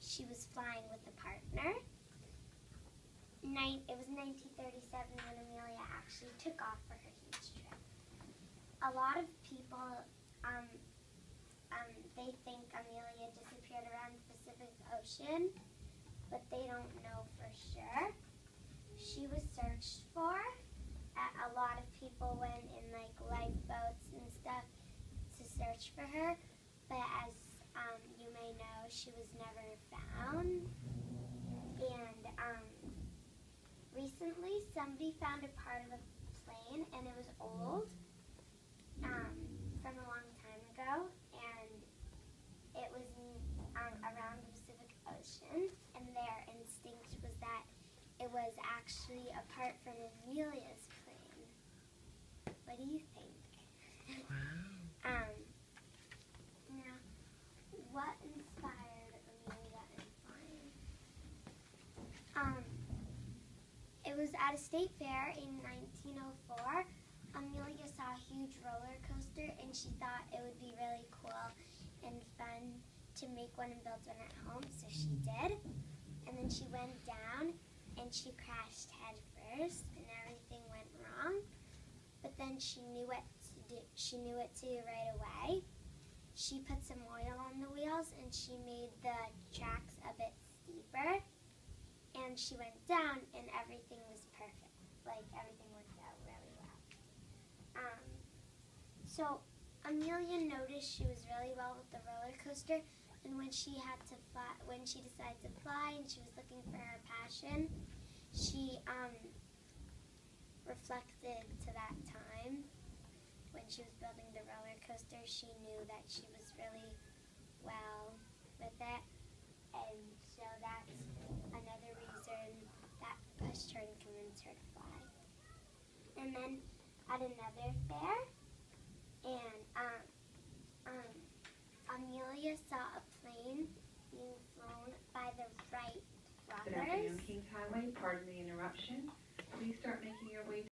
she was flying with a partner. It was 1937 when Amelia actually took off for her huge trip. A lot of people, they think Amelia disappeared around the Pacific Ocean, but they don't know for sure. She was searched for. A lot of people went in like lifeboats and stuff to search for her, but as you may know, she was never found. And recently, somebody found a part of a plane, and it was old, from a long time ago, and it was around the Pacific Ocean, and their instinct was that it was actually a part from Amelia's plane. What do you think? Wow. Now, what inspired Amelia in flying? It was at a state fair in 1904. Amelia saw a huge roller coaster, and she thought it would be really cool and fun to make one and build one at home, so she did. And then she went down, and she crashed head first, and everything went wrong. But then she knew what to do right away. She put some oil on the wheels, and she made the tracks a bit steeper. And she went down, and everything was perfect. Like, everything worked out really well. So Amelia noticed she was really well with the roller coaster, and when she decided to fly and she was looking for her passion, she reflected to that time when she was building the roller coaster. She knew that she was really well with it, and so that's another reason that pushed her and convinced her to fly. And then at another fair, and Amelia saw a plane being flown by the Wright brothers. Good afternoon, Kings Highway. Pardon the interruption. Please start making your way